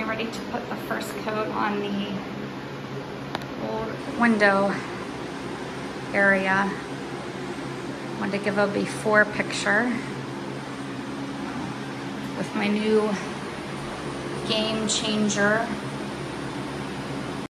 getting ready to put the first coat on the old window area. Wanted to give a before picture with my new Game Changer